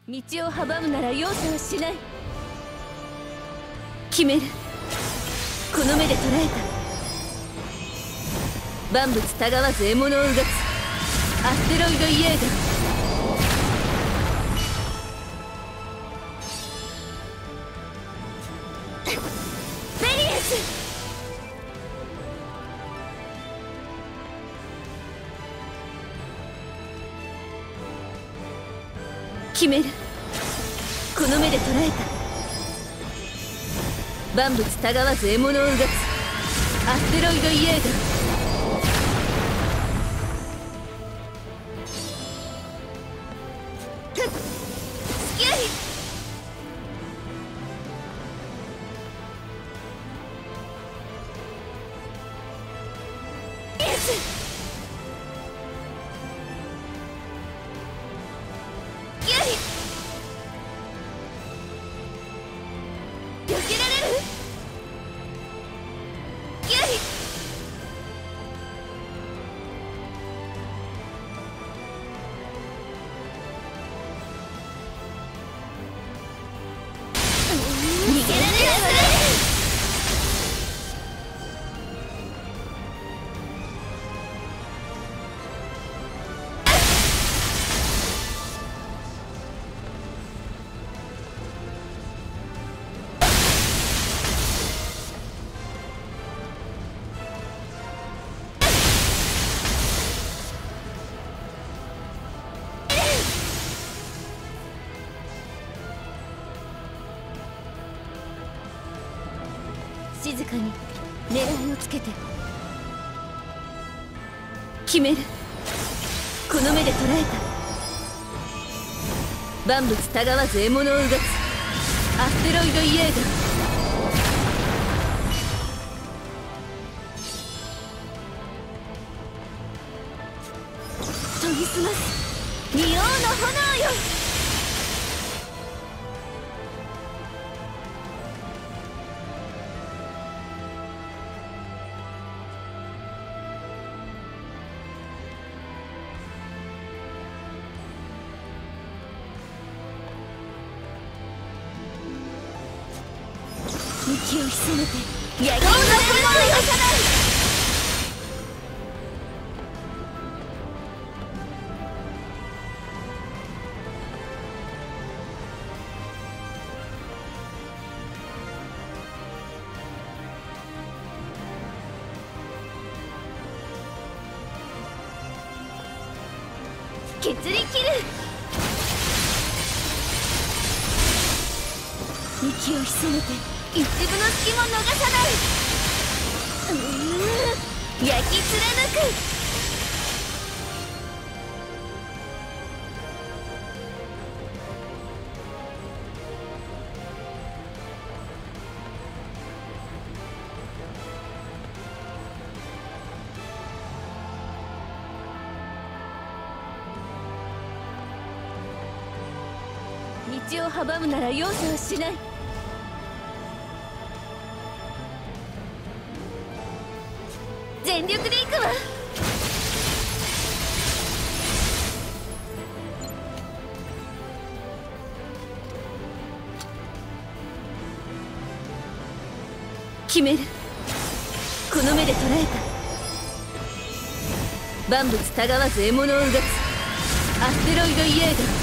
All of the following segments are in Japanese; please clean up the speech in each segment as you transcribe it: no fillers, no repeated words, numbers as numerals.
道を阻むなら容赦はしない。決める。この目で捉えた。万物たがわず獲物をうがつアステロイドイエーガ。決める。この目で捉えた。万物たがわず獲物をうがつアステロイドイエーガ。静かに狙いをつけて。決める。この目で捉えた。万物たがわず獲物をうがつアステロイドイエーガ。研ぎ澄ます仁王の炎よ。息を潜めて野望の炎をよさない。削り切る。息を潜めて一部の隙も逃さない。焼き貫く。道を阻むなら容赦はしない。全力で行くわ。決める。この目で捉えた。万物たがわず獲物をうがつアステロイドイエーガ。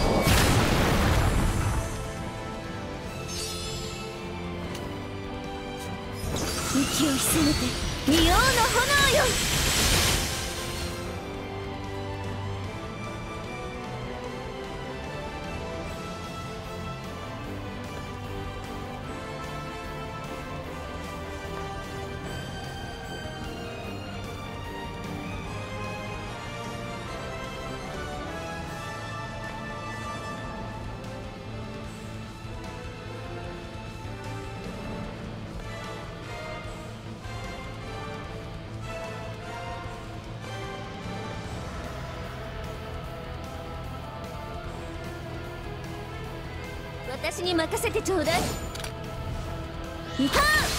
息を潜めて仁王の炎よ。私に任せてちょうだい。はあ。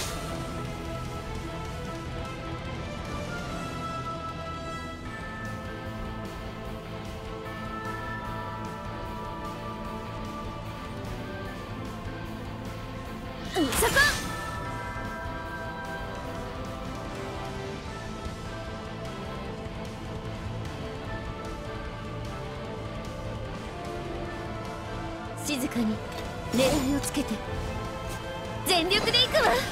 そこ。静かに狙いをつけて全力でいくわ。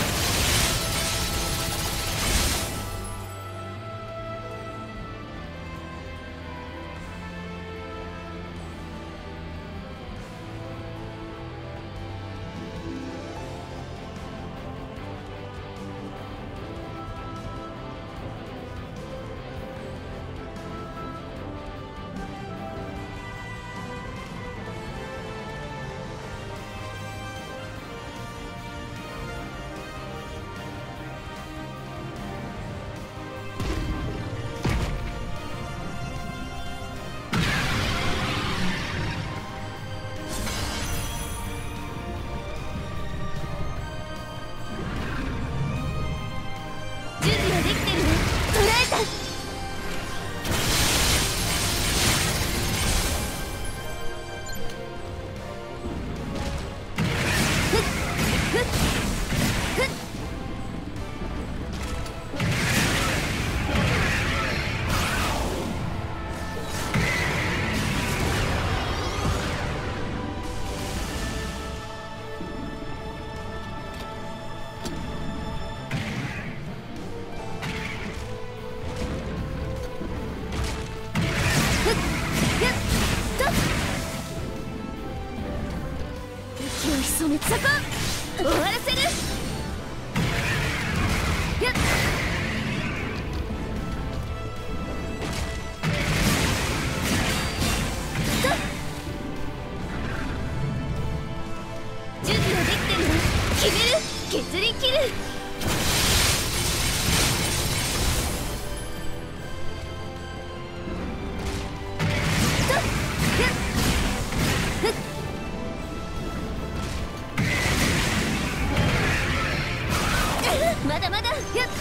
そこ終わらせる。やっ準備はできてるわ。決める。削り切る。まだまだ。やっ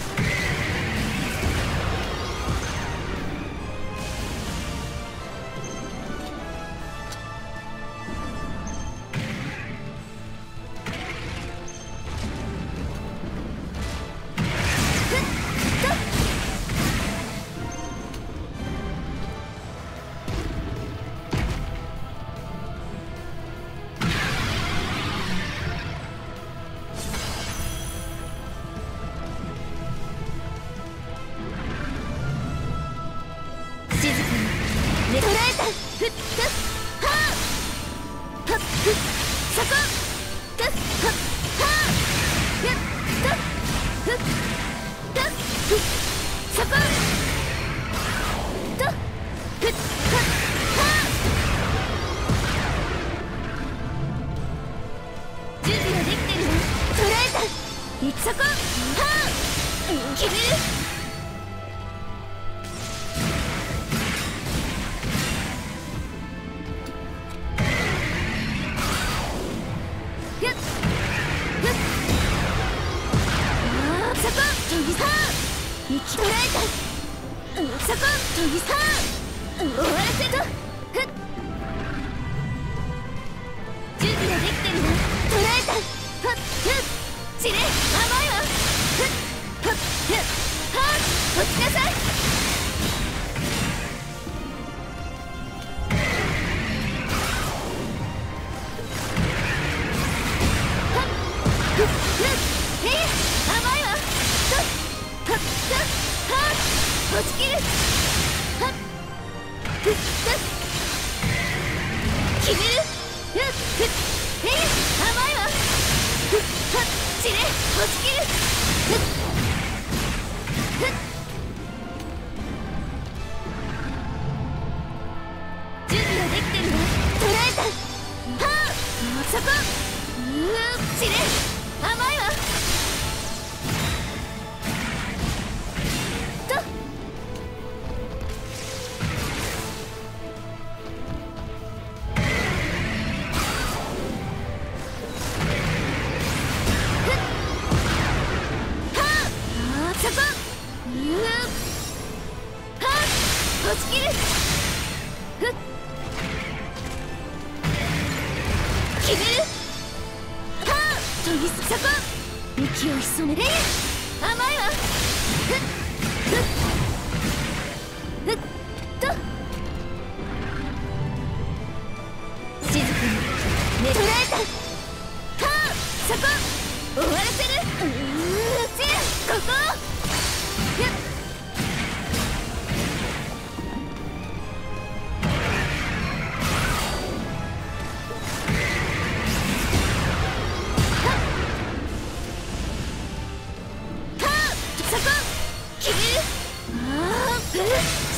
捉えた。ふっふっはあはっふっそこふっはっはあやっとふっとふっそことふっはっはあ準備はできてるわ。捉えた。いつそこはあ決める。息捉えた。そこ研ぎさ終わらせると。ふっ準備はできてるわ。捉えた。ふっふっ散れ甘いわ。ふっふっふっはっ落ちなさい。はっふっふっ甘いわ。ふっふっはっ落ちきる。はっふっふっ決める。ふっふっ甘いわ。ふっはっ散れ落ちきる。ふっふっ準備はできてるわ。捉えた。はあそこ散れ甘いわ。落ちきる。ふっ決める。はあ研ぎ次そこ息を潜めれ甘いわふっふっふっと静かにね捉えたはあそこ終わらせるここふっそこ消えるああ